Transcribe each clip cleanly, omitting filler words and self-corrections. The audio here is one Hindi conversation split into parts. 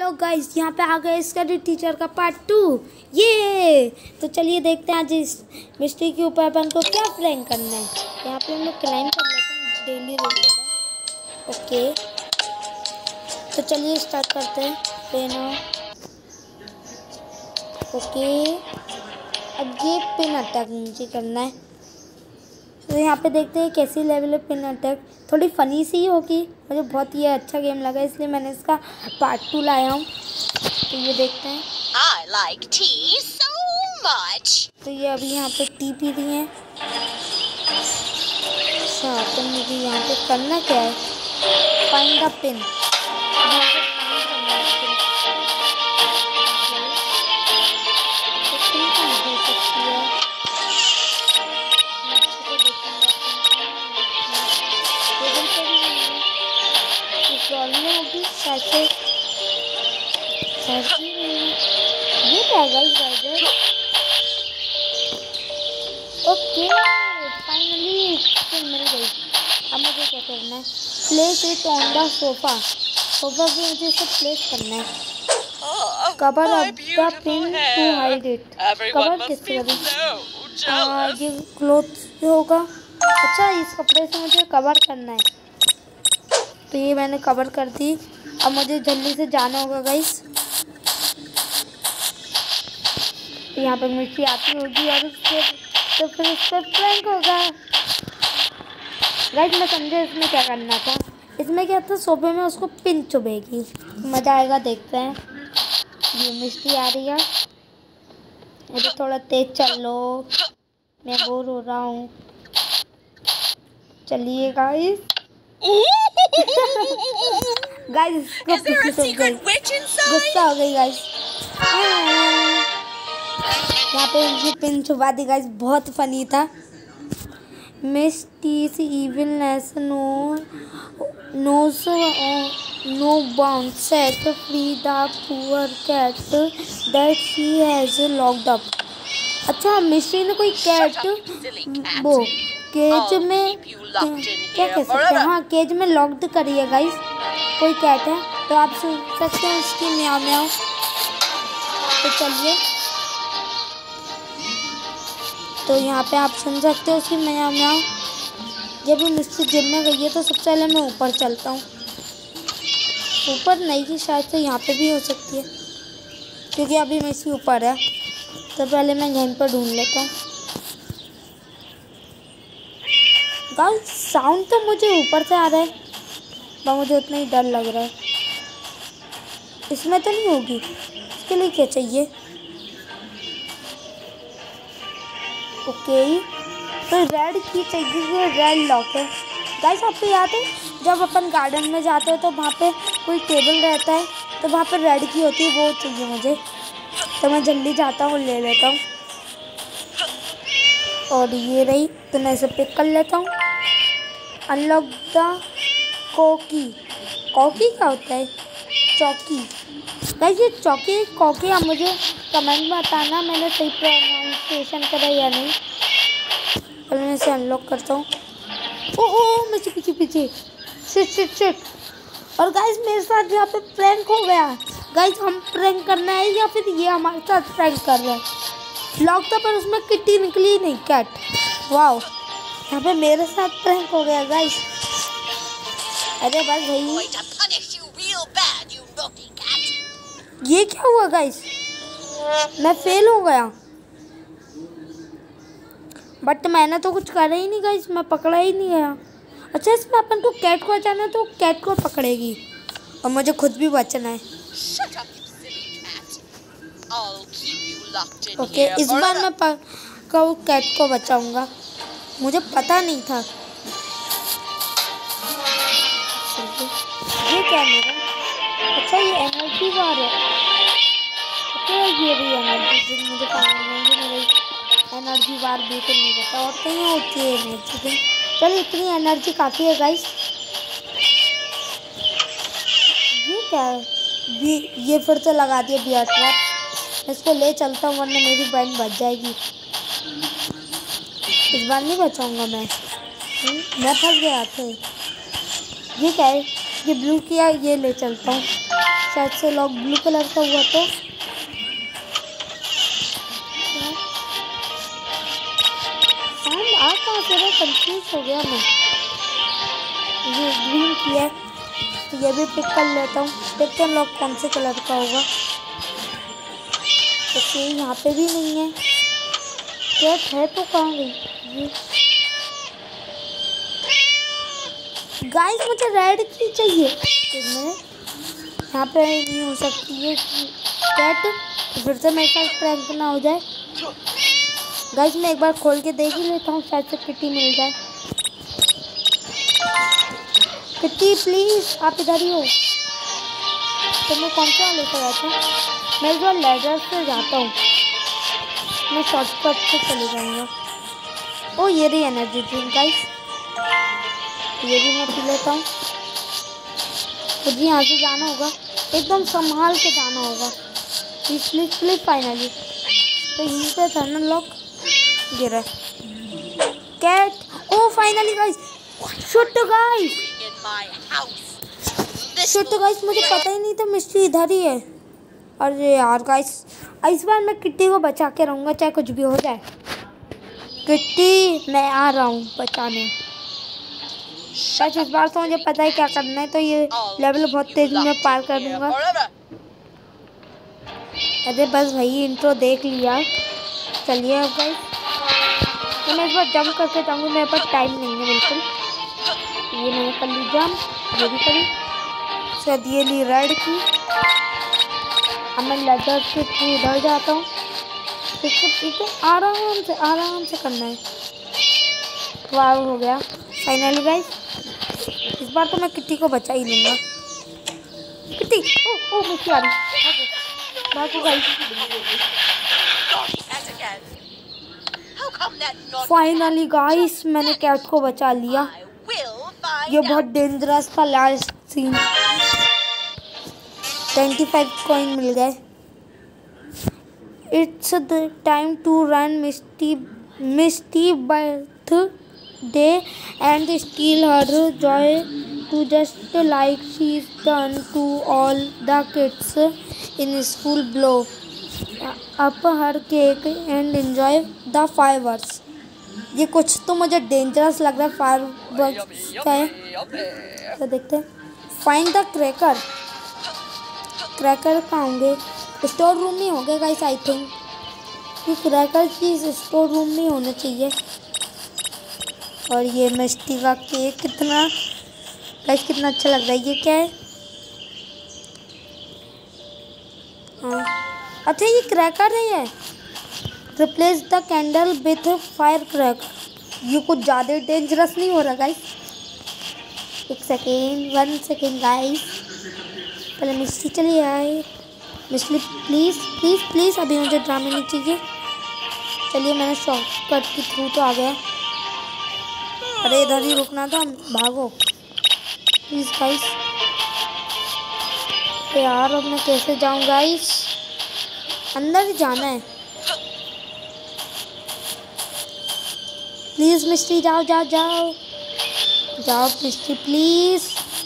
हेलो गाइस, यहाँ पे आ गए स्टडी टीचर का पार्ट 2। ये तो चलिए देखते हैं आज इस मिस्ट्री के ऊपर अपन को क्या प्रैंक करना है। यहाँ पे हम लोग क्लाइम कर लेते हैं, डेली रिवॉर्ड है। ओके तो चलिए स्टार्ट करते हैं। पेन ओके, अब ये पिन अटैक मुझे करना है। तो यहाँ पे देखते हैं कैसी लेवल है पिन अटैक। थोड़ी फ़नी सी होगी, मुझे बहुत ये अच्छा गेम लगा इसलिए मैंने इसका पार्ट 2 लाया हूँ। तो ये देखते हैं। I like tea so much. तो ये अभी यहाँ पे टी पी रही हैं। अच्छा तो मुझे यहाँ पे करना क्या है, फाइंड द पिन। ये क्या गाइस, ओके फाइनली मिल गई। अब मुझे क्या करना है, place it on the sofa. Sofa पे मुझे इसे प्लेस करना है। Cover up the pin to hide it. Cover किससे करूँ, ये क्लोथ से होगा। अच्छा इस कपड़े से मुझे कवर करना है, तो ये मैंने कवर कर दी। अब मुझे जल्दी से जाना होगा गाइस। यहाँ पे मिर्ची आती होगी और उससे तो फिर उस पर प्रैंक होगा। गाइस मैं समझे इसमें क्या करना था। इसमें क्या था, सोफे में उसको पिन चुभेगी, मज़ा आएगा। देखते हैं। ये मिर्ची आ रही है, मुझे थोड़ा तेज चल लो, मैं बोर हो रहा हूँ। चलिए गाइस। गाइस गुस्सा हो गई गाइस। यहाँ पे उनकी पिन छुपा दी गाइस, बहुत फनी था। Misty's evilness no bound set free the poor cat that she has locked up. अच्छा मिस्ट्री ने कोई कैट वो केज में क्या कह सकते हैं, हाँ केज में लॉक्ड करी है गाइस। कोई कैट है तो आप सुन सकते हैं उसकी म्याऊ म्याऊ। तो चलिए, तो यहाँ पे आप सुन सकते हो उसकी म्याऊ म्याऊ। जब भी मिस्ट्री जिम में गई है तो सबसे पहले मैं ऊपर चलता हूँ। ऊपर नहीं कि शायद से यहाँ पे भी हो सकती है, क्योंकि अभी मिस्ट्री ऊपर है। तो पहले मैं यहीं पर ढूंढ लेता हूँ। गाइस साउंड तो मुझे ऊपर से आ रहा है, पर मुझे उतना ही डर लग रहा है। इसमें तो नहीं होगी, इसके लिए क्या चाहिए। ओके तो रेड की चाहिए, रेड लॉक है। गाइस आपको याद है जब अपन गार्डन में जाते हैं तो वहाँ पे कोई टेबल रहता है, तो वहाँ पे रेड की होती है, वो चाहिए मुझे। तो मैं जल्दी जाता हूँ, ले लेता हूँ। और ये रही, तो मैं इसे पिक कर लेता हूँ। Unlock the cocky. कॉकी क्या होता है, चौकी। गाइस ये चौकी कॉकी, आप मुझे कमेंट में बताना मैंने सही प्रोनाउंसिएशन करा या नहीं। पहले मैं इसे अनलॉक करता हूँ। ओह मुझे पीछे पीछे, शिट शिट शिट। और गाइस मेरे साथ यहाँ पे प्रैंक हो गया। गाइस हम प्रैंक करना है या फिर ये हमारे साथ प्रैंक कर रहे हैं। लॉक था पर उसमें किट्टी निकली नहीं, कैट। वाओ, यहाँ पे मेरे साथ प्रैंक हो गया गाइस। अरे बस भाई, ये क्या हुआ गाइस, मैं फेल हो गया। बट मैंने तो कुछ करा ही नहीं गाइस, मैं पकड़ा ही नहीं गया। अच्छा इसमें अपन को कैट को बचाना है तो कैट को पकड़ेगी और मुझे खुद भी बचना है। ओके इस बार मैं पक्का कैट को बचाऊंगा, मुझे पता नहीं था। ये क्या मेरा, अच्छा ये एनर्जी बार है। ओके ये भी एनर्जी मुझे पानी मेरी एनर्जी बार बिल्कुल नहीं पता, और कहीं होती है एनर्जी दिन। चलिए इतनी एनर्जी काफ़ी है गाइस। ये क्या है, ये फिर से लगा दिया बियर ट्रैप। इसको ले चलता हूँ वरना मेरी बहन बच जाएगी। इस बार नहीं बचाऊंगा मैं फंस गया थे। ये क्या है, ये ब्लू किया, ये ले चलता हूँ। शायद से लॉक ब्लू कलर का हुआ तो साउंड आ कहाँ से रहा, कंफ्यूज हो गया मैं। ये ग्रीन की है तो ये भी पिक कर लेता हूँ। देखते हैं लॉक कौन से कलर का होगा। ओके यहाँ पे भी नहीं है। कैट है तो कहाँ गई गाइस? मुझे रेड की चाहिए। यहाँ पे नहीं हो सकती है कैट, तो फिर से मेरे साथ प्रैंक ना हो जाए। गाइस मैं एक बार खोल के देख ही लेता हूँ, शायद से किटी मिल जाए। किटी प्लीज आप इधर ही हो। तो मैं कौन सा लेकर आता हूँ? मैं इस बार लेडर से जाता हूँ, मैं शॉर्टकट से चले जाऊँगा। ओ ये रही एनर्जी ड्रिंक गाइस, ये भी मैं पी लेता हूँ। मुझे यहाँ से जाना होगा, एकदम संभाल के जाना होगा। प्लीज फाइनली तो यहीं पे था ना लॉक, गिरा cat. Oh finally guys, shoot guys, मुझे पता ही नहीं था मिस्ट्री इधर ही है। अरे यार गाइस, इस बार मैं किट्टी को बचा के रहूँगा चाहे कुछ भी हो जाए। किट्टी मैं आ रहा हूँ बचाने। इस बार तो मुझे पता है क्या करना है, तो ये लेवल बहुत तेज में पार कर दूंगा। अरे बस भाई इंट्रो देख लिया, चलिए अब गाइस तो मैं इस बार जंप करके जाऊँगा, मेरे पास टाइम नहीं है बिल्कुल। ये मैंने कर ली जंप, ये भी करी, शायद ये ली रेड की। अब मैं लेदर के थ्रू इधर जाता हूँ। ठीक है आराम से करना है। वाह हो गया फाइनली गाइस। इस बार तो मैं किट्टी को बचा ही लूँगा। किट्टी ओ मिस्टी आ रही, भागो गाइस। फाइनली गाइस मैंने कैट को बचा लिया। ये बहुत डेंजरस था लास्ट सीन। 25 कॉइन मिल गए। It's the time to ruin Misty birthday and steal her joy too just like she is done to all the kids in school. Blow up her cake and enjoy the fireworks. ये कुछ तो मुझे डेंजरस लग रहा है फायरवर्क्स का है, तो देखते हैं। फाइंड द क्रैकर कहाँ होंगे? स्टोर रूम में होंगे गाइस आई थिंक। ये क्रैकर चीज स्टोर रूम में होना चाहिए। और ये मिस्टी का केक कितना अच्छा लग रहा है। ये क्या है? हाँ अच्छा ये क्रैकर है। ये replace the candle with fire cracker. ये कुछ ज़्यादा डेंजरस नहीं हो रहा गाइस? 1 सेकेंड गाइस, पहले मिस्टी चली आए। मिस्टी प्लीज़ अभी मुझे ड्रामे नहीं चाहिए। चलिए मैंने शॉर्टकट के थ्रू तो आ गया। अरे इधर ही रुकना था, भागो प्लीज़ गाइस। यार अब मैं कैसे जाऊँ गाइस? अंदर ही जाना है। प्लीज़ मिस्टी जाओ मिस्टी प्लीज़।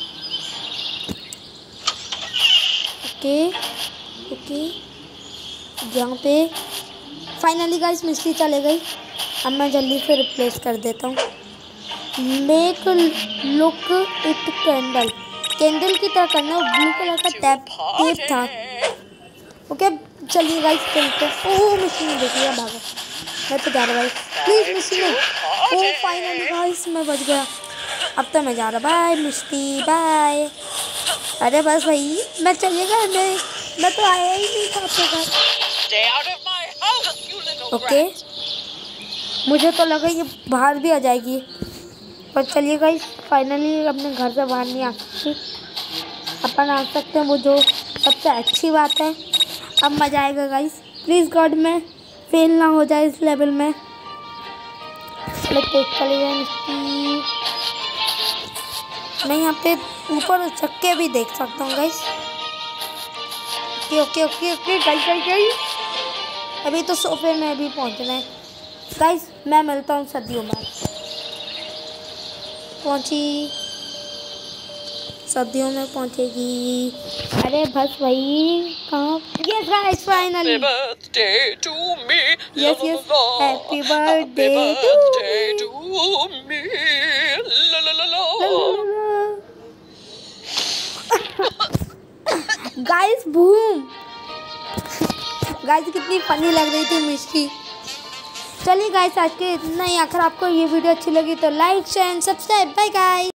ओके यहाँ पे फाइनली गाइस मिस्टी चले गई। अब मैं जल्दी से रिप्लेस कर देता हूँ। मेक लुक इट कैंडल की तरह करना। ब्लू कलर का टेप था। ओके चलिए गाइस चलते। ओह मिस्टी ने देख लिया, भागो। मैं तो जा रहा गाइस, प्लीज़ मिस्टी ने। ओह फाइनली गाइस मैं बच गया। अब तो मैं जा रहा। Bye Misty bye. अरे बस भाई मैं चलिएगा, मैं तो आया ही नहीं था आपके घर। ओके मुझे तो लगा ये बाहर भी आ जाएगी, पर चलिए गाइस फाइनली अपने घर से बाहर नहीं आ सकती, अपन आ सकते हैं, वो जो सबसे अच्छी बात है। अब मज़ा आएगा गाइस। प्लीज़ गॉड में फेल ना हो जाए इस लेवल में। चलो टेक चले जाए मिस्टी। मैं यहाँ पे ऊपर चक्के भी देख सकता हूँ गाइस। ओके गाइस अभी तो सोफे में भी पहुँचना है गाइस। मैं मिलता हूँ सदियों बाद। सदियों में पहुँचेगी। अरे बस वही कहाँ। Yes guys finally. Happy birthday to me. Yes, La, yes. la, la. Happy birthday Happy to birthday to me. La la la la. Guys boom. Guys कितनी फनी लग रही थी मिस्टी। चलिए गाइस आज के इतना ही। अगर आपको ये वीडियो अच्छी लगी तो like share and subscribe. Bye guys.